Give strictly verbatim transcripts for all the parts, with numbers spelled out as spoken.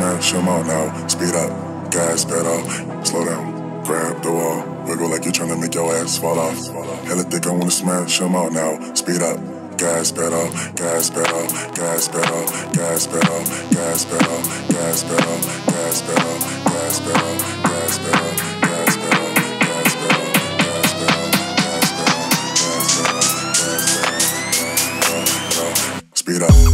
smash 'em all now. Speed up, gas pedal, slow down, grab the wall. Wiggle like you're trying to make your ass fall off. Hella thick, I wanna smash 'em all now. Speed up, gas pedal, gas pedal, gas pedal, gas pedal, gas pedal, gas pedal, gas pedal, gas pedal, gas pedal, gas pedal, gas pedal, gas pedal, gas pedal, gas pedal, gas pedal. Speed up.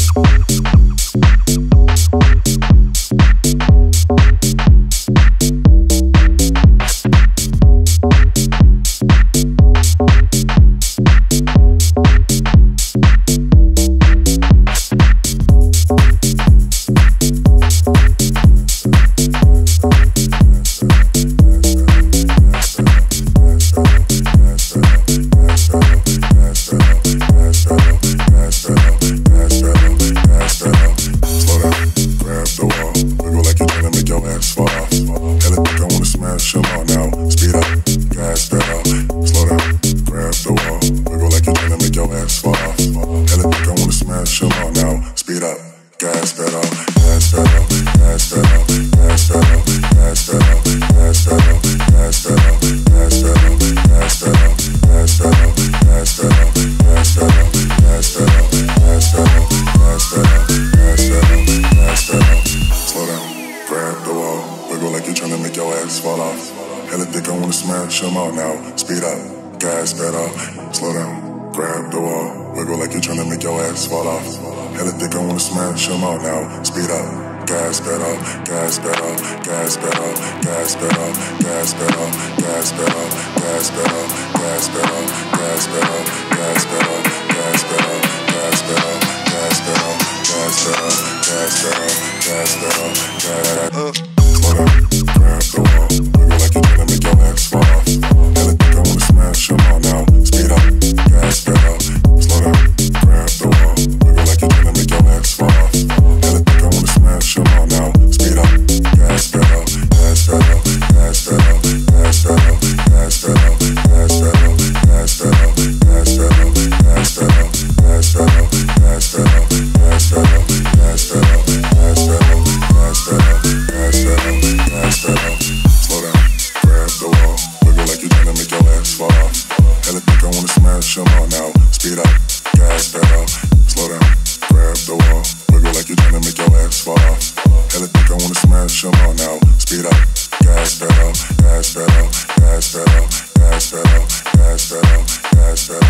Gas pedal, gas pedal, gas pedal, gas pedal, gas pedal.